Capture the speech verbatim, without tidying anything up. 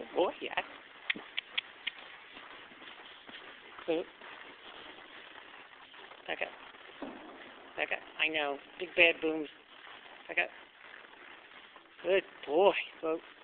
boy, yeah. Boop. Back up. Back up. I know. Big bad booms. Back up. Good boy, folks.